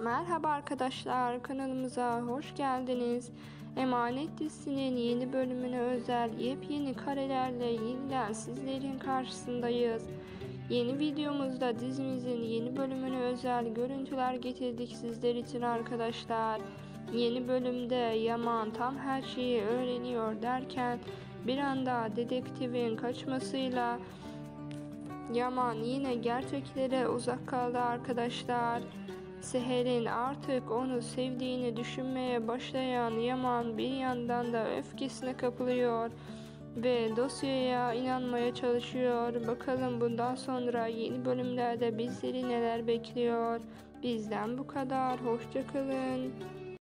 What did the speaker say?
Merhaba arkadaşlar, kanalımıza hoş geldiniz. Emanet dizisinin yeni bölümüne özel yepyeni karelerle yeniden sizlerin karşısındayız. Yeni videomuzda dizimizin yeni bölümüne özel görüntüler getirdik sizler için arkadaşlar. Yeni bölümde Yaman tam her şeyi öğreniyor derken bir anda dedektifin kaçmasıyla Yaman yine gerçeklere uzak kaldı arkadaşlar. Seher'in artık onu sevdiğini düşünmeye başlayan Yaman bir yandan da öfkesine kapılıyor ve dosyaya inanmaya çalışıyor. Bakalım bundan sonra yeni bölümlerde bizleri neler bekliyor. Bizden bu kadar. Hoşça kalın.